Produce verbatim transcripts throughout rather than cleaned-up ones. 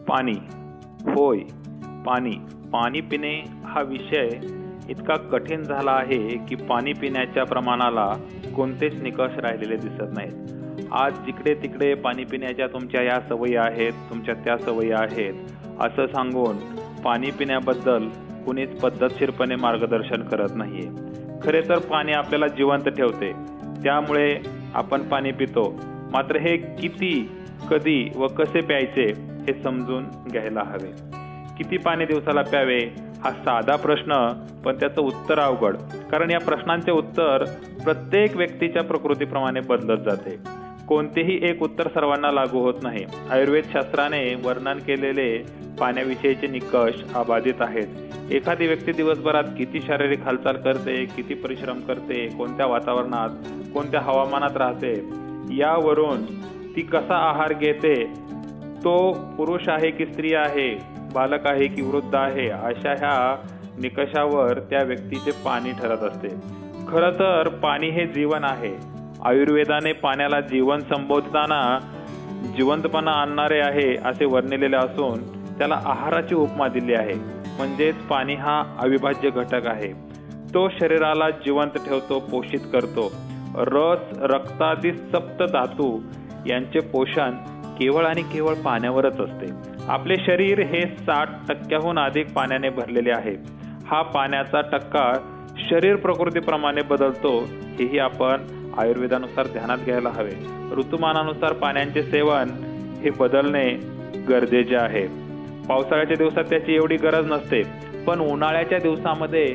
पाणी, होय पाणी पाणी पिणे हा विषय इतका कठीण झाला आहे की पाणी पिण्याच्या प्रमाणाला कोणतेच निकष राहिलेले दिसत नाहीत। आज जिकडे तिकडे पाणी पिण्याच्या तुमच्या या सवयी आहेत, तुमच्या त्या सवयी आहेत असं सांगून पाणी पिण्याबद्दल कुणीच पद्धतशीरपणे मार्गदर्शन करत नाहीये। खरे तर पाणी आपल्याला जिवंत ठेवते, त्यामुळे आपण पाणी पितो। मात्र हे किती, कधी व कसे प्यायचे हे समजून घ्यायला हवे। किती पाणी दिवसाला प्यावे हा साधा प्रश्न, पण त्याचं उत्तर अवघड, कारण या प्रश्नांचे उत्तर प्रत्येक व्यक्तीच्या प्रकृतीप्रमाणे बदलत जाते। कोणतेही एक उत्तर सर्वांना लागू होत नाही। आयुर्वेद शास्त्राने वर्णन केलेले पाण्याविषयीचे निकष अबाधित आहेत। एखादी व्यक्ती दिवसभरात किती शारीरिक हालचाल करते, किती परिश्रम करते, कोणत्या वातावरणात, कोणत्या हवामानात राहते, यावरून ती कसा आहार घेते, तो पुरुष आहे की स्त्री आहे, बालक आहे की वृद्ध आहे, अशा ह्या निकषावर त्या व्यक्तीचे पाणी ठरत असते। खरं तर पाणी हे जीवन आहे। आयुर्वेदाने पाण्याला जीवन संबोधताना जिवंतपणा आणणारे आहे असे वर्णिलेले असून त्याला आहाराची उपमा दिली आहे। म्हणजेच पाणी हा अविभाज्य घटक आहे। तो शरीराला जिवंत ठेवतो, पोषित करतो। रस, रक्तादी सप्त धातू यांचे पोषण केवळ आणि केवळ पाण्यावरच असते। आपले शरीर हे साठ टक्क्याहून अधिक पाण्याने भरलेले आहे। हा पाण्याचा टक्का शरीर प्रकृतीप्रमाणे बदलतो, हेही आपण आयुर्वेदानुसार ध्यानात घ्यायला हवे। ऋतुमानानुसार पाण्याचे सेवन हे बदलणे गरजेचे आहे। पावसाळ्याच्या दिवसात त्याची एवढी गरज नसते, पण उन्हाळ्याच्या दिवसामध्ये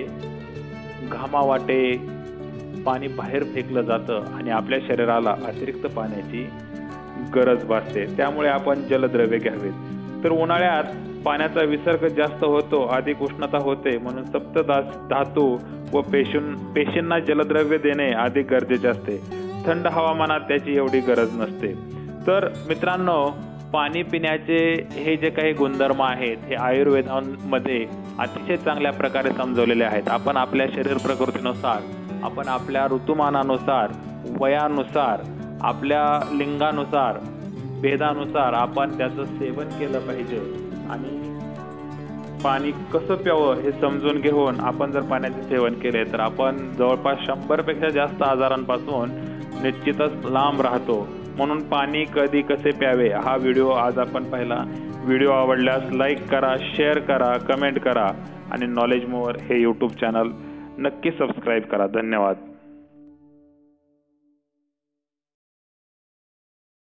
घामावाटे पाणी बाहेर फेकलं जातं आणि आपल्या शरीराला अतिरिक्त पाण्याची गरज भासते। त्यामुळे आपण जलद्रव्ये घ्यावेत। तर उन्हाळ्यात पाण्याचा विसर्ग जास्त होतो, अधिक उष्णता होते, म्हणून सप्त धातू व पेशीं पेशींना जलद्रव्य देणे अधिक गरजेचे असते। थंड हवामानात त्याची एवढी गरज नसते। तर मित्रांनो, पाणी पिण्याचे हे जे काही गुणधर्म आहेत हे आयुर्वेदामध्ये अतिशय चांगल्या प्रकारे समजवलेले आहेत। आपण आपल्या शरीर प्रकृतीनुसार, आपण आपल्या ऋतुमानानुसार, वयानुसार, आपल्या लिंगानुसार, भेदानुसार आपण त्याचं सेवन केलं पाहिजे। आणि पाणी कसं प्यावं हे समजून घेऊन आपण जर पाण्याचे सेवन केले तर आपण जवळपास शंभर पेक्षा जास्त आजारांपासून निश्चितच लांब राहतो। म्हणून पाणी कधी कसे प्यावे हा व्हिडिओ आज आपण पाहिला। व्हिडिओ आवडल्यास लाईक करा, शेअर करा, कमेंट करा आणि नॉलेज मोअर हे यूट्यूब चॅनल नक्की सबस्क्राईब करा। धन्यवाद।